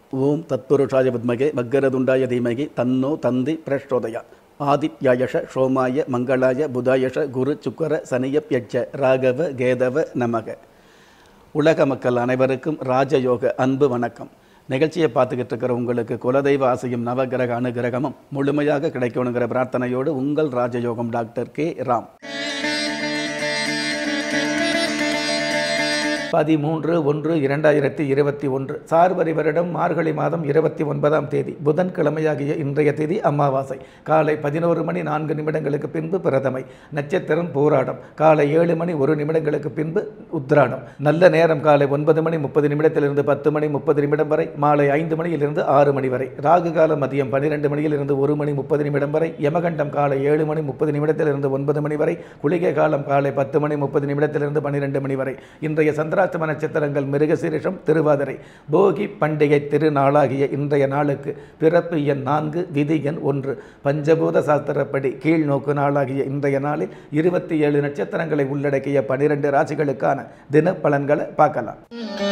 ஓம் தத்புருஷாய வித்மகே வக்கரதுண்டாய தீமகி தன்னோ தந்தி பிரச்சோதயா. ஆதித்யாயஷ சோமாய மங்களாய புதாயஷ குரு சுக்கர சனியப்யட்ச ராகவ கேதவ நமக. உலக மக்கள் அனைவருக்கும் ராஜயோக அன்பு வணக்கம். நிகழ்ச்சியை பார்த்துக்கிட்டு இருக்கிற உங்களுக்கு குலதெய்வ ஆசையும் நவகிரக அனுகிரகமும் முழுமையாக கிடைக்கணுங்கிற பிரார்த்தனையோடு உங்கள் ராஜயோகம் டாக்டர் கே ராம். 13/1/2021 சார்வரி வருடம் மார்கழி மாதம் 29ஆம் தேதி புதன்கிழமையாகிய இன்றைய தேதி அமாவாசை. காலை 11:04 பின்பு பிரதமை. நட்சத்திரம் போராடம். காலை 7:01 பின்பு உத்ராடம். நல்ல நேரம் காலை 9:30 10:30 வரை, மாலை 5 6 மணி வரை. ராகு காலம் மதியம் 12 1:30 வரை. யமகண்டம் காலை 7:30 9 மணி வரை. குளிகை காலம் காலை 10:30 12 மணி வரை. இன்றைய சந்திராஷ்டம நட்சத்திரங்கள் மிருகசீரிஷம், திருவாதிரை. போகி பண்டிகை திருநாளாகிய இன்றைய நாளுக்கு பிறப்பு எண் 4, விதி எண் 1. பஞ்சபூத சாஸ்திரப்படி கீழ் நோக்கு நாளாகிய இன்றைய நாளில் 27 நட்சத்திரங்களை உள்ளடக்கிய 12 ராசிகளுக்கான தின பலன்களை பார்க்கலாம்.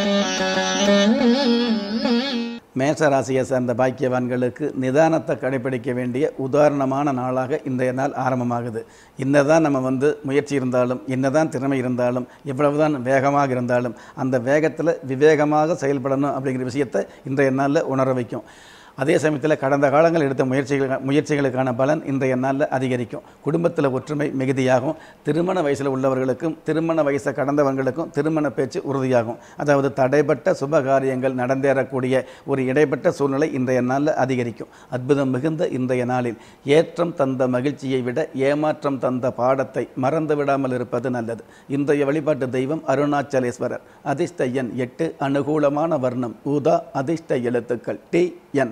மேஷ ராசியை சேர்ந்த பாக்கியவான்களுக்கு நிதானத்தை கடைபிடிக்க வேண்டிய உதாரணமான நாளாக இன்றைய நாள் ஆரம்பமாகுது. என்னதான் நம்ம முயற்சி இருந்தாலும், என்னதான் திறமை இருந்தாலும், எவ்வளவுதான் வேகமாக இருந்தாலும் அந்த வேகத்தில் விவேகமாக செயல்படணும் அப்படிங்கிற விஷயத்தை இன்றைய நாளில் உணர வைக்கும். அதே சமயத்தில் கடந்த காலங்கள் எடுத்த முயற்சிகளுக்கான பலன் இன்றைய நாளில் அதிகரிக்கும். குடும்பத்தில் ஒற்றுமை மிகுதியாகும். திருமண வயசில் உள்ளவர்களுக்கும் திருமண வயசை கடந்தவர்களுக்கும் திருமண பேச்சு உறுதியாகும். அதாவது தடைப்பட்ட சுபகாரியங்கள் நடந்தேறக்கூடிய ஒரு இடைப்பட்ட சூழ்நிலை இன்றைய நாளில் அதிகரிக்கும். அற்புதம் மிகுந்த இன்றைய நாளில் ஏற்றம் தந்த மகிழ்ச்சியை விட ஏமாற்றம் தந்த பாடத்தை மறந்து விடாமல் இருப்பது நல்லது. இன்றைய வழிபாட்டு தெய்வம் அருணாச்சலேஸ்வரர். அதிர்ஷ்ட எண் 8. அனுகூலமான வர்ணம் ஊதா. அதிர்ஷ்ட எழுத்துக்கள் TN.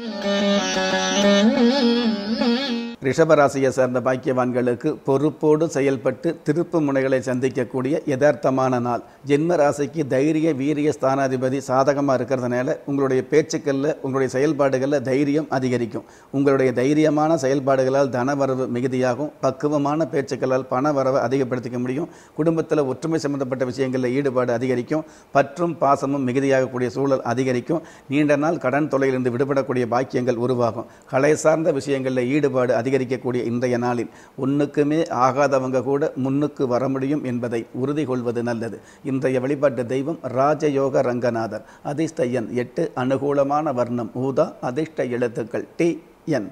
ரிஷபராசியை சேர்ந்த பாக்கியவான்களுக்கு பொறுப்போடு செயல்பட்டு திருப்பு முனைகளை சந்திக்கக்கூடிய யதார்த்தமான நாள். ஜென்ம ராசிக்கு தைரிய வீரிய ஸ்தானாதிபதி சாதகமாக இருக்கிறதுனால உங்களுடைய பேச்சுக்களில், உங்களுடைய செயல்பாடுகளில் தைரியம் அதிகரிக்கும். உங்களுடைய தைரியமான செயல்பாடுகளால் தனவரவு மிகுதியாகும். பக்குவமான பேச்சுக்களால் பண வரவை அதிகப்படுத்திக்க முடியும். குடும்பத்தில் ஒற்றுமை சம்பந்தப்பட்ட விஷயங்களில் ஈடுபாடு அதிகரிக்கும். பற்றும் பாசமும் மிகுதியாகக்கூடிய சூழல் அதிகரிக்கும். நீண்ட நாள் கடன் தொல்லையிலிருந்து விடுபடக்கூடிய பாக்கியங்கள் உருவாகும். கலை சார்ந்த விஷயங்களில் ஈடுபாடு அதிகரிக்கக்கூடிய இன்றைய நாளில் ஒன்றுக்குமே ஆகாதவங்க கூட முன்னுக்கு வர முடியும் என்பதை உறுதி கொள்வது நல்லது. இன்றைய வழிபாட்டு தெய்வம் ராஜயோக ரங்கநாதர். அதிர்ஷ்ட எண் 8. அனுகூலமான வர்ணம் ஊதா. அதிர்ஷ்ட எழுத்துக்கள் TN.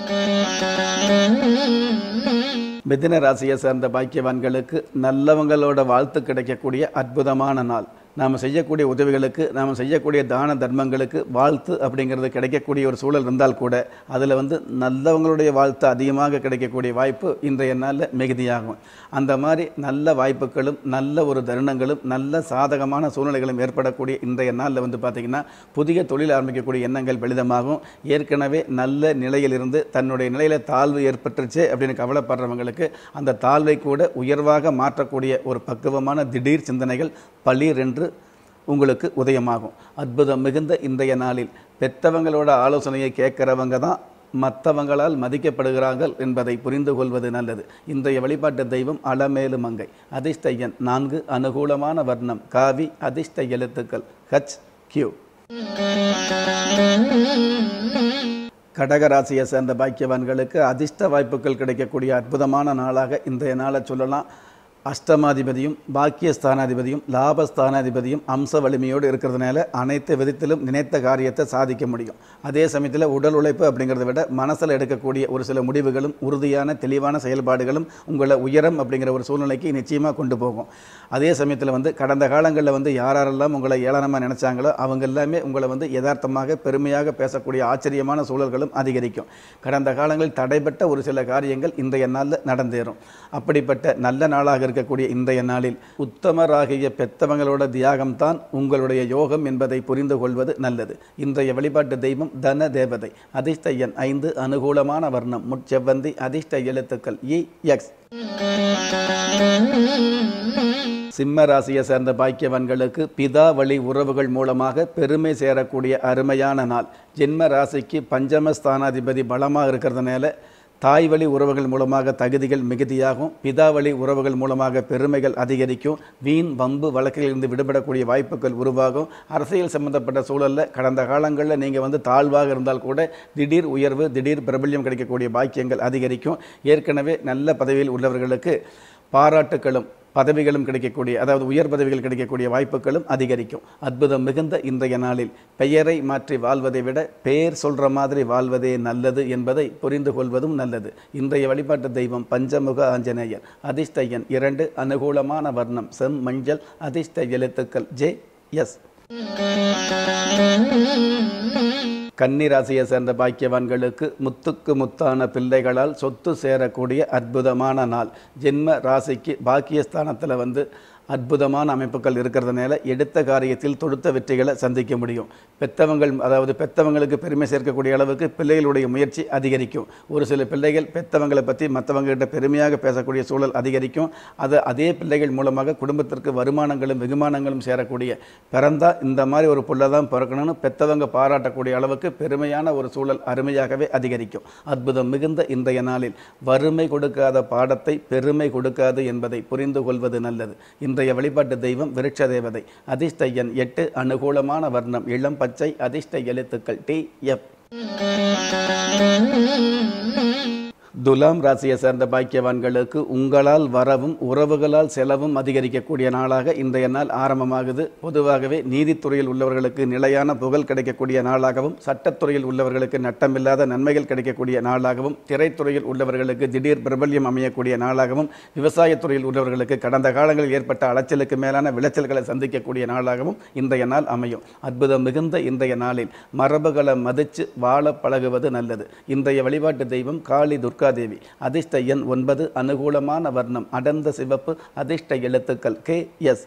மிதுன ராசியை சேர்ந்த பாக்கியவான்களுக்கு நல்லவங்களோட வாழ்த்து கிடைக்கக்கூடிய அற்புதமான நாள். நாம் செய்யக்கூடிய உதவிகளுக்கு, நாம் செய்யக்கூடிய தான தர்மங்களுக்கு வாழ்த்து அப்படிங்கிறது கிடைக்கக்கூடிய ஒரு சூழல் இருந்தால் கூட அதில் நல்லவங்களுடைய வாழ்த்து அதிகமாக கிடைக்கக்கூடிய வாய்ப்பு இன்றைய நாளில் மிகுதியாகும். அந்த மாதிரி நல்ல வாய்ப்புகளும் நல்ல ஒரு தருணங்களும் நல்ல சாதகமான சூழ்நிலைகளும் ஏற்படக்கூடிய இன்றைய நாளில் பார்த்திங்கன்னா புதிய தொழில் ஆரம்பிக்கக்கூடிய எண்ணங்கள் பலிதமாகும். ஏற்கனவே நல்ல நிலையிலிருந்து தன்னுடைய நிலையில் தாழ்வு ஏற்பட்டுருச்சு அப்படின்னு கவலைப்படுறவங்களுக்கு அந்த தாழ்வை கூட உயர்வாக மாற்றக்கூடிய ஒரு பக்குவமான திடீர் சிந்தனைகள் பளீரென்று உங்களுக்கு உதயமாகும். அற்புதம் மிகுந்த இன்றைய நாளில் பெற்றவங்களோட ஆலோசனையை கேட்குறவங்க தான் மற்றவங்களால் மதிக்கப்படுகிறார்கள் என்பதை புரிந்து கொள்வது நல்லது. இன்றைய வழிபாட்டு தெய்வம் அலமேலு மங்கை. அதிர்ஷ்ட எண் 4. அனுகூலமான வர்ணம் காவி. அதிர்ஷ்ட எழுத்துக்கள் HQ. கடகராசியை சேர்ந்த பாக்கியவான்களுக்கு அதிர்ஷ்ட வாய்ப்புகள் கிடைக்கக்கூடிய அற்புதமான நாளாக இன்றைய நாளை சொல்லலாம். அஷ்டமாதிபதியும் பாக்கியஸ்தானாதிபதியும் லாபஸ்தானாதிபதியும் அம்ச வலிமையோடு இருக்கிறதுனால அனைத்து விதத்திலும் நினைத்த காரியத்தை சாதிக்க முடியும். அதே சமயத்தில் உடல் உழைப்பு அப்படிங்கிறத விட மனசில் எடுக்கக்கூடிய ஒரு சில முடிவுகளும் உறுதியான தெளிவான செயல்பாடுகளும் உங்களை உயரம் அப்படிங்கிற ஒரு சூழ்நிலைக்கு நிச்சயமாக கொண்டு போகும். அதே சமயத்தில் கடந்த காலங்களில் யாரெல்லாம் உங்களை ஏளனமாக நினைச்சாங்களோ அவங்க எல்லாமே உங்களை யதார்த்தமாக பெருமையாக பேசக்கூடிய ஆச்சரியமான சூழல்களும் அதிகரிக்கும். கடந்த காலங்களில் தடைப்பட்ட ஒரு சில காரியங்கள் இன்றைய நாளில் நடந்தேறும். அப்படிப்பட்ட நல்ல நாளாக இருக்கக்கூடிய இன்றைய நாளில் உத்தமராகிய பெத்தவங்களோட தியாகம்தான் உங்களுடைய யோகம் என்பதை புரிந்து கொள்வது நல்லது. இன்றைய வழிபாட்டு தெய்வம் தன தேவதை. அதிர்ஷ்ட எண் 5. அனுகூலமான வர்ணம் முட்செவ்வந்தி. அதிர்ஷ்ட எழுத்துக்கள் EX. சிம்ம ராசியை சேர்ந்த பாக்கியவான்களுக்கு பிதா வழி உறவுகள் மூலமாக பெருமை சேரக்கூடிய அருமையான நாள். ஜென்ம ராசிக்கு பஞ்சமஸ்தானாதிபதி பலமாக இருக்கிறதுனால தாய் வழி உறவுகள் மூலமாக தகுதிகள் மிகுதியாகும். பிதாவளி உறவுகள் மூலமாக பெருமைகள் அதிகரிக்கும். வீண் வம்பு வழக்கிலிருந்து விடுபடக்கூடிய வாய்ப்புகள் உருவாகும். அரசியல் சம்பந்தப்பட்ட சூழலில் கடந்த காலங்களில் நீங்கள் தாழ்வாக இருந்தால் கூட திடீர் உயர்வு, திடீர் பிரபல்யம் கிடைக்கக்கூடிய பாக்கியங்கள் அதிகரிக்கும். ஏற்கனவே நல்ல பதவியில் உள்ளவர்களுக்கு பாராட்டுகளும் பதவிகளும் கிடைக்கக்கூடிய, அதாவது உயர் பதவிகள் கிடைக்கக்கூடிய வாய்ப்புகளும் அதிகரிக்கும். அற்புதம் மிகுந்த இன்றைய நாளில் பெயரை மாற்றி வாழ்வதை விட பெயர் சொல்கிற மாதிரி வாழ்வதே நல்லது என்பதை புரிந்து கொள்வதும் நல்லது. இன்றைய வழிபாட்டு தெய்வம் பஞ்சமுக ஆஞ்சநேயர். அதிர்ஷ்ட எண் 2, அனுகூலமான வர்ணம் செம் மஞ்சள், அதிர்ஷ்ட எழுத்துக்கள் JS. கன்னி ராசியை சேர்ந்த பாக்கியவான்களுக்கு முத்துக்கு முத்தான பிள்ளைகளால் சொத்து சேரக்கூடிய அற்புதமான நாள். ஜென்ம ராசிக்கு பாக்கியஸ்தானத்தில் அற்புதமான அமைப்புகள் இருக்கிறதுனால எடுத்த காரியத்தில் தொடுத்த வெற்றிகளை சந்திக்க முடியும். பெத்தவங்கள், அதாவது பெத்தவங்களுக்கு பெருமை சேர்க்கக்கூடிய அளவுக்கு பிள்ளைகளுடைய முயற்சி அதிகரிக்கும். ஒரு சில பிள்ளைகள் பெத்தவங்களை பற்றி மற்றவங்ககிட்ட பெருமையாக பேசக்கூடிய சூழல் அதிகரிக்கும். அதே பிள்ளைகள் மூலமாக குடும்பத்திற்கு வருமானங்களும் வெகுமானங்களும் சேரக்கூடிய, பிறந்தா இந்த மாதிரி ஒரு புள்ள தான் பிறக்கணும்னு பெத்தவங்க பாராட்டக்கூடிய அளவுக்கு பெருமையான ஒரு சூழல் அருமையாகவே அதிகரிக்கும். அற்புதம் மிகுந்த இன்றைய நாளில் வறுமை கொடுக்காத பாடத்தை பெருமை கொடுக்காது என்பதை புரிந்து கொள்வது நல்லது. இன்றைய வழிபாட்டு தெய்வம் விருட்ச தேவதை. அதிர்ஷ்ட எண் 8, அனுகூலமான வர்ணம் இளம் பச்சை, அதிர்ஷ்ட எழுத்துக்கள் TF. துலாம் ராசியை சேர்ந்த பாக்கியவான்களுக்கு உங்களால் வரவும் உறவுகளால் செலவும் அதிகரிக்கக்கூடிய நாளாக இன்றைய நாள் ஆரம்பமாகுது. பொதுவாகவே நீதித்துறையில் உள்ளவர்களுக்கு நிலையான புகழ் கிடைக்கக்கூடிய நாளாகவும், சட்டத்துறையில் உள்ளவர்களுக்கு நட்டமில்லாத நன்மைகள் கிடைக்கக்கூடிய நாளாகவும், திரைத்துறையில் உள்ளவர்களுக்கு திடீர் பிரபல்யம் அமையக்கூடிய நாளாகவும், விவசாயத்துறையில் உள்ளவர்களுக்கு கடந்த காலங்களில் ஏற்பட்ட அலைச்சலுக்கு மேலான விளைச்சல்களை சந்திக்கக்கூடிய நாளாகவும் இன்றைய நாள் அமையும். அற்புதம் மிகுந்த இன்றைய நாளில் மரபுகளை மதித்து வாழ பழகுவது நல்லது. இன்றைய வழிபாட்டு தெய்வம் காளி துர்கா தேவி. அதிர்ஷ்ட எண் 9, அனுகூலமான வர்ணம் அடர்ந்த சிவப்பு, அதிர்ஷ்ட எழுத்துக்கள் KS.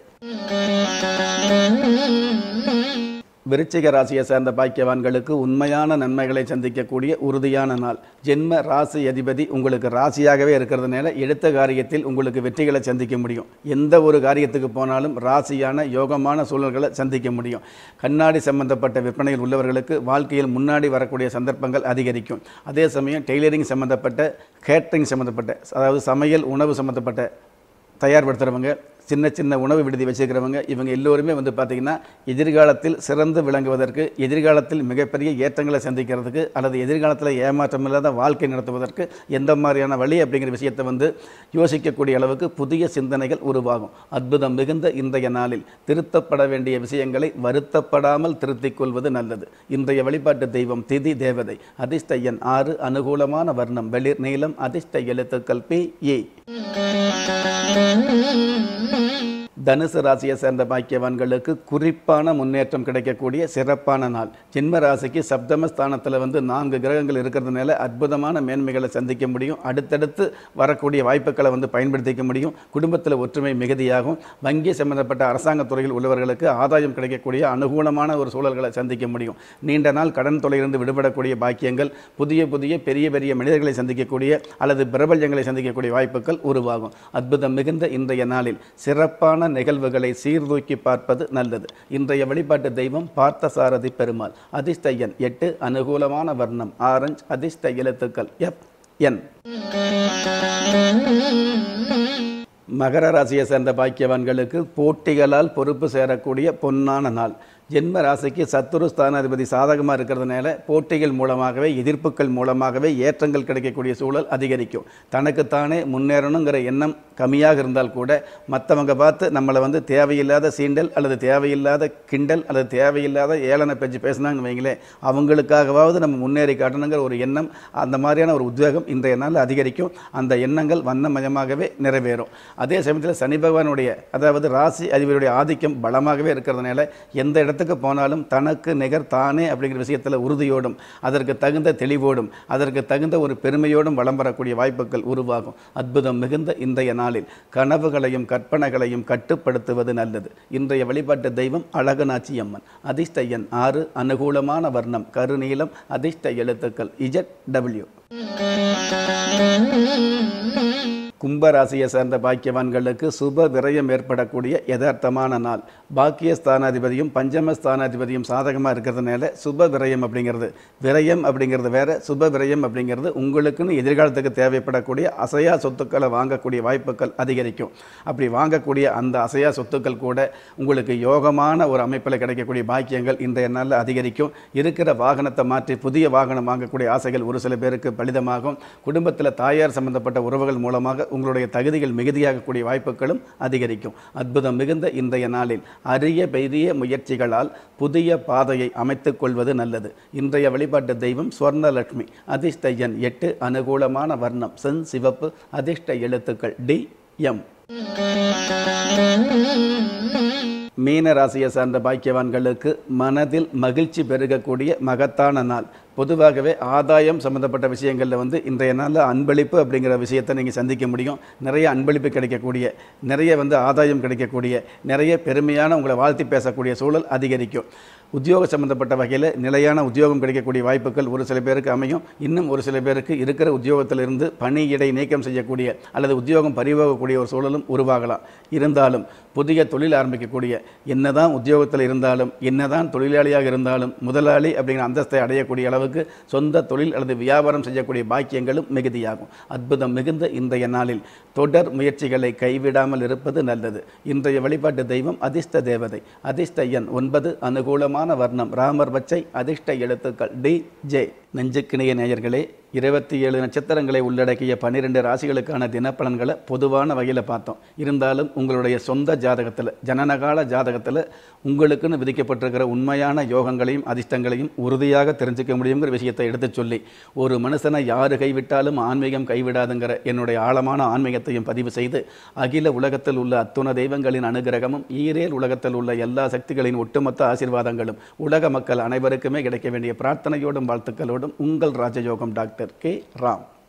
விருச்சிக ராசியை சேர்ந்த பாக்கியவான்களுக்கு உண்மையான நன்மைகளை சந்திக்கக்கூடிய உறுதியான நாள். ஜென்ம ராசி அதிபதி உங்களுக்கு ராசியாகவே இருக்கிறதுனால எடுத்த காரியத்தில் உங்களுக்கு வெற்றிகளை சந்திக்க முடியும். எந்த ஒரு காரியத்துக்கு போனாலும் ராசியான யோகமான சூழல்களை சந்திக்க முடியும். கண்ணாடி சம்பந்தப்பட்ட விற்பனையில் உள்ளவர்களுக்கு வாழ்க்கையில் முன்னாடி வரக்கூடிய சந்தர்ப்பங்கள் அதிகரிக்கும். அதே சமயம் டெய்லரிங் சம்பந்தப்பட்ட, கேட்டரிங் சம்பந்தப்பட்ட, அதாவது சமையல் உணவு சம்பந்தப்பட்ட தயார்படுத்துகிறவங்க, சின்ன சின்ன உணவு விடுதி வச்சுக்கிறவங்க, இவங்க எல்லோருமே பார்த்திங்கன்னா எதிர்காலத்தில் சிறந்து விளங்குவதற்கு, எதிர்காலத்தில் மிகப்பெரிய ஏற்றங்களை சந்திக்கிறதுக்கு, அல்லது எதிர்காலத்தில் ஏமாற்றம் இல்லாத வாழ்க்கை நடத்துவதற்கு எந்த மாதிரியான வழி அப்படிங்கிற விஷயத்தை யோசிக்கக்கூடிய அளவுக்கு புதிய சிந்தனைகள் உருவாகும். அற்புதம் மிகுந்த இன்றைய நாளில் திருத்தப்பட வேண்டிய விஷயங்களை வருத்தப்படாமல் திருத்திக் கொள்வது நல்லது. இன்றைய வழிபாட்டு தெய்வம் திதி தேவதை. அதிர்ஷ்ட எண் 6, அனுகூலமான வர்ணம் வெளிர் நீலம், அதிர்ஷ்ட எழுத்துக்கள் PE. தனுசு ராசியை சேர்ந்த பாக்கியவான்களுக்கு குறிப்பான முன்னேற்றம் கிடைக்கக்கூடிய சிறப்பான நாள். ஜென்ம ராசிக்கு சப்தமஸ்தானத்தில் 4 கிரகங்கள் இருக்கிறதுனால அற்புதமான மேன்மைகளை சந்திக்க முடியும். அடுத்தடுத்து வரக்கூடிய வாய்ப்புகளை பயன்படுத்திக்க முடியும். குடும்பத்தில் ஒற்றுமை மிகுதியாகும். வங்கி சம்பந்தப்பட்ட அரசாங்க துறையில் உள்ளவர்களுக்கு ஆதாயம் கிடைக்கக்கூடிய அனுகூலமான ஒரு சூழல்களை சந்திக்க முடியும். நீண்ட நாள் கடன் தொலையிலிருந்து விடுபடக்கூடிய பாக்கியங்கள், புதிய புதிய பெரிய பெரிய மனிதர்களை சந்திக்கக்கூடிய அல்லது பிரபல்யங்களை சந்திக்கக்கூடிய வாய்ப்புகள் உருவாகும். அற்புதம் மிகுந்த இன்றைய நாளில் சிறப்பான நிகழ்வுகளை சீர்தூக்கி பார்ப்பது நல்லது. இன்றைய வழிபாட்டு தெய்வம் பார்த்தசாரதி பெருமாள். அதிர்ஷ்ட எண் 8, அனுகூலமான வர்ணம் ஆரஞ்சு, அதிர்ஷ்ட எழுத்துக்கள் FN. மகர ராசியை சேர்ந்த பாக்கியவான்களுக்கு போட்டிகளால் பொறுப்பு சேரக்கூடிய பொன்னான நாள். ஜென்ம ராசிக்கு சத்துரு ஸ்தானாதிபதி சாதகமாக இருக்கிறதுனால போட்டிகள் மூலமாகவே, எதிர்ப்புகள் மூலமாகவே ஏற்றங்கள் கிடைக்கக்கூடிய சூழல் அதிகரிக்கும். தனக்குத்தானே முன்னேறணுங்கிற எண்ணம் கம்மியாக இருந்தால் கூட மற்றவங்க பார்த்து நம்மளை தேவையில்லாத சீண்டல் அல்லது தேவையில்லாத கிண்டல் அல்லது தேவையில்லாத ஏளன பேச்சு பேசினாங்கன்னு வைங்களேன், அவங்களுக்காகவாவது நம்ம முன்னேறி காட்டணுங்கிற ஒரு எண்ணம், அந்த மாதிரியான ஒரு உத்வேகம் இன்றைய நாள் அதிகரிக்கும். அந்த எண்ணங்கள் வண்ணமயமாகவே நிறைவேறும். அதே சமயத்தில் சனி பகவானுடைய, அதாவது ராசி அதிபதியுடைய ஆதிக்கம் பலமாகவே இருக்கிறதுனால எந்த இடத்துக்கு போனாலும் தனக்கு நிகர் தானே அப்படிங்கிற விஷயத்தில் உறுதியோடும், அதற்கு தகுந்த தெளிவோடும், அதற்கு தகுந்த ஒரு பெருமையோடும் வளம் வரக்கூடிய வாய்ப்புகள் உருவாகும். அற்புதம் மிகுந்த இன்றைய நாளில் கனவுகளையும் கற்பனைகளையும் கட்டுப்படுத்துவது நல்லது. இன்றைய வழிபாட்டு தெய்வம் அழகனாச்சி அம்மன். அதிர்ஷ்ட எண் 6, அனுகூலமான வர்ணம் கருநீலம், அதிர்ஷ்ட எழுத்துக்கள் ZW. கும்பராசியை சேர்ந்த பாக்கியவான்களுக்கு சுப விரயம் ஏற்படக்கூடிய யதார்த்தமான நாள். பாக்கியஸ்தானாதிபதியும் பஞ்சமஸ்தானாதிபதியும் சாதகமாக இருக்கிறதுனால சுப விரயம் அப்படிங்கிறது வேற, சுப விரயம் அப்படிங்கிறது உங்களுக்குன்னு எதிர்காலத்துக்கு தேவைப்படக்கூடிய அசையா சொத்துக்களை வாங்கக்கூடிய வாய்ப்புகள் அதிகரிக்கும். அப்படி வாங்கக்கூடிய அந்த அசையா சொத்துக்கள் கூட உங்களுக்கு யோகமான ஒரு அமைப்பில் கிடைக்கக்கூடிய பாக்கியங்கள் இன்றைய நாளில் அதிகரிக்கும். இருக்கிற வாகனத்தை மாற்றி புதிய வாகனம் வாங்கக்கூடிய ஆசைகள் ஒரு சில பேருக்கு பலிதமாகும். குடும்பத்தில் தாயார் சம்பந்தப்பட்ட உறவுகள் மூலமாக உங்களுடைய தகுதிகள் மிகுதியாகக்கூடிய வாய்ப்புகளும் அதிகரிக்கும். அற்புதம் மிகுந்த இன்றைய நாளில் அரிய பெரிய முயற்சிகளால் புதிய பாதையை அமைத்துக் கொள்வது நல்லது. இன்றைய வழிபாட்டு தெய்வம் ஸ்வர்ணலட்சுமி. அதிர்ஷ்ட எண் 8, அனுகூலமான வர்ணம் சென் சிவப்பு, அதிர்ஷ்ட எழுத்துக்கள் டி எம். மீன ராசியை சார்ந்த பாக்கியவான்களுக்கு மனதில் மகிழ்ச்சி பெருகக்கூடிய மகத்தான நாள். பொதுவாகவே ஆதாயம் சம்மந்தப்பட்ட விஷயங்களில் இன்றைய நாளில் அன்பளிப்பு அப்படிங்கிற விஷயத்தை நீங்கள் சந்திக்க முடியும். நிறைய அன்பளிப்பு கிடைக்கக்கூடிய, நிறைய ஆதாயம் கிடைக்கக்கூடிய, நிறைய பெருமையான உங்களை வாழ்த்தி பேசக்கூடிய சூழல் அதிகரிக்கும். உத்தியோக சம்பந்தப்பட்ட வகையில் நிலையான உத்தியோகம் கிடைக்கக்கூடிய வாய்ப்புகள் ஒரு சில பேருக்கு அமையும். இன்னும் ஒரு சில பேருக்கு இருக்கிற உத்தியோகத்திலிருந்து பணியிடை நீக்கம் செய்யக்கூடிய அல்லது உத்தியோகம் பறிவாகக்கூடிய ஒரு சூழலும் உருவாகலாம். இருந்தாலும் புதிய தொழில் ஆரம்பிக்கக்கூடிய, என்னதான் உத்தியோகத்தில் இருந்தாலும் என்னதான் தொழிலாளியாக இருந்தாலும் முதலாளி அப்படிங்கிற அந்தஸ்தை அடையக்கூடிய அளவுக்கு சொந்த தொழில் அல்லது வியாபாரம் செய்யக்கூடிய பாக்கியங்களும் மிகுதியாகும். அற்புதம் மிகுந்த இன்றைய நாளில் தொடர் முயற்சிகளை கைவிடாமல் இருப்பது நல்லது. இன்றைய வழிபாட்டு தெய்வம் அதிர்ஷ்ட தேவதை. அதிர்ஷ்ட எண் 9, அனுகூலமான வர்ணம் ராமர் பச்சை, அதிர்ஷ்ட எழுத்துக்கள் டி ஜே. நெஞ்சுக்கிணைய நேயர்களே, 27 நட்சத்திரங்களை உள்ளடக்கிய 12 ராசிகளுக்கான தினப்பலன்களை பொதுவான வகையில் பார்த்தோம். இருந்தாலும் உங்களுடைய சொந்த ஜாதகத்தில், ஜனனகால ஜாதகத்தில் உங்களுக்குன்னு விதிக்கப்பட்டிருக்கிற உண்மையான யோகங்களையும் அதிர்ஷ்டங்களையும் உறுதியாக தெரிஞ்சுக்க முடியுங்கிற விஷயத்தை எடுத்து சொல்லி, ஒரு மனுஷனை யாரு கைவிட்டாலும் ஆன்மீகம் கைவிடாதுங்கிற என்னுடைய ஆழமான ஆன்மீகத்தையும் பதிவு செய்து, அகில உலகத்தில் உள்ள அத்துண தெய்வங்களின் அனுகிரகமும் ஈரேல் உலகத்தில் உள்ள எல்லா சக்திகளின் ஒட்டுமொத்த ஆசீர்வாதங்களும் உலக மக்கள் அனைவருக்குமே கிடைக்க வேண்டிய பிரார்த்தனையோடும் வாழ்த்துக்களோடும் உங்கள் ராஜயோகம் டாக்டர் கே. ராம்.